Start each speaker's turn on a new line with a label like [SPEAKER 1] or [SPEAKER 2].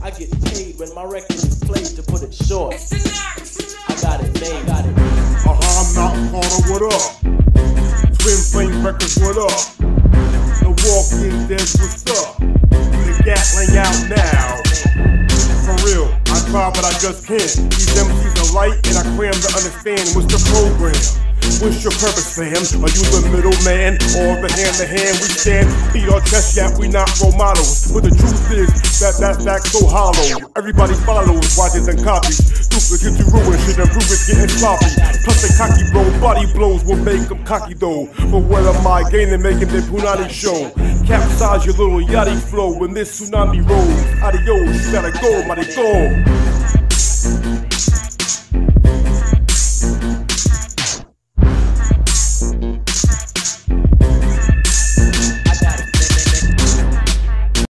[SPEAKER 1] I get paid when my record is played, to put it short. I got it made, got it.
[SPEAKER 2] I'm Knox, Karter, what up? Twin Flame Records, what up? The Walking Dead, what's up? The Gatling out now. For real, I try but I just can't. These MCs are light and I cram to understand what's the program. What's your purpose, fam? Are you the middleman or the hand-to-hand we stand? Beat our chest, yeah, we not role models. But the truth is that's so hollow. Everybody follows, watches and copies. Duplicates to ruin shit and prove it's getting sloppy. Plus the cocky bro, body blows will make them cocky though. But what am I gaining making the punani show? Capsize your little yachty flow when this tsunami rolls. Adios, you gotta go, mighty go.